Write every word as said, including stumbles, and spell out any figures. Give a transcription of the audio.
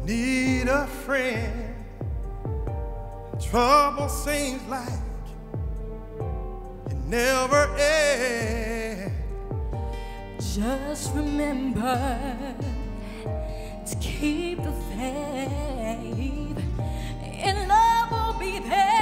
need a friend. Trouble seems like it never ends. Just remember to keep the faith, and love will be there.